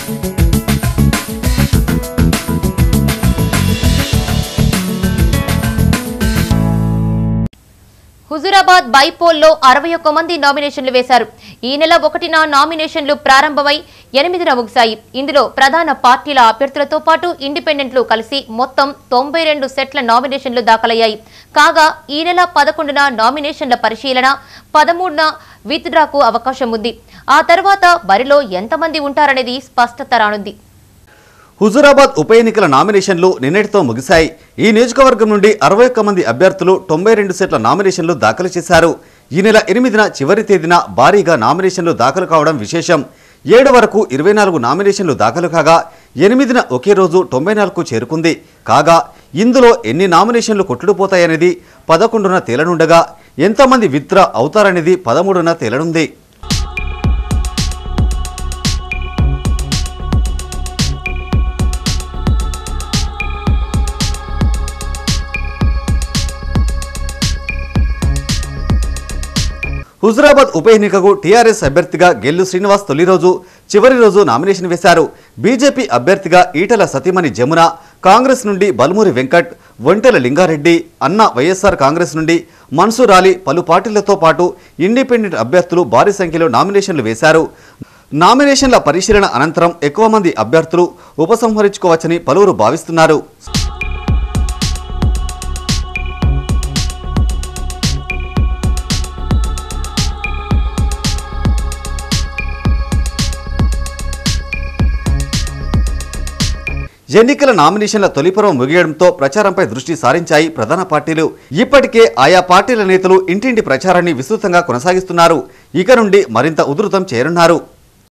హుజూరాబాద్ బైపోల్లో 61 మంది నామినేషన్లు వేశారు. ఈ నెల 1న నామినేషన్లు ప్రారంభమై 8న ముగిశాయి. ఇందులో ప్రధాన పార్టీల అభ్యర్థులతో పాటు ఇండిపెండెంట్లు కలిసి మొత్తం 92 సెట్ల నామినేషన్లు దాఖలయ్యాయి. కాగా ఈ నెల 11న నామినేషన్ల పరిశీలన, 13న విత్డ్రాకు అవకాశం ఉంది. ఆ తర్వాత బరిలో ఎంతమంది ఉంటారనేది స్పష్టత రానుంది. హుజూరాబాద్ ఉప ఎన్నికల నామినేషన్లు నిన్నటితో ముగిశాయి. ఈ నియోజకవర్గం నుండి 61 మంది అభ్యర్థులు 92 సెట్ల నామినేషన్లు దాఖలు చేశారు. ఈ నెల 8న చివరి తేదీన భారీగా నామినేషన్లు దాఖలు కావడం విశేషం. 7 వరకు 24 నామినేషన్లు దాఖలు కాగా 8న ఒకే రోజు 94కు చేరుకుంది. కాగా ఇందులో ఎన్ని నామినేషన్లు కొట్టుకుపోతాయనేది 11న తేలనుండగా ఎంతమంది విత్డ్రా అవుతారనేది 13న తేలనుంది. హుజూరాబాద్ ఉప ఎన్నికకు టీఆర్ఎస్ అభ్యర్థిగా గెల్లు శ్రీనివాస్ తొలి రోజు, చివరి రోజు నామినేషన్ వేశారు. బీజేపీ అభ్యర్థిగా ఈటల సతీమణి జమున, కాంగ్రెస్ నుండి బల్మూరి వెంకట్, ఒంటెల లింగారెడ్డి, అన్న వైఎస్ఆర్ కాంగ్రెస్ నుండి మన్సూర్ అలీ, పలు పార్టీలతో పాటు ఇండిపెండెంట్ అభ్యర్థులు భారీ సంఖ్యలో నామినేషన్లు వేశారు. నామినేషన్ల పరిశీలన అనంతరం ఎక్కువ మంది అభ్యర్థులు ఉపసంహరించుకోవచ్చని పలువురు భావిస్తున్నారు. ఎన్నికల నామినేషన్ల తొలిపర్వం ముగియడంతో ప్రచారంపై దృష్టి సారించాయి ప్రధాన పార్టీలు. ఇప్పటికే ఆయా పార్టీల నేతలు ఇంటింటి ప్రచారాన్ని విస్తృతంగా కొనసాగిస్తున్నారు. ఇక నుండి మరింత ఉధృతం చేయనున్నారు.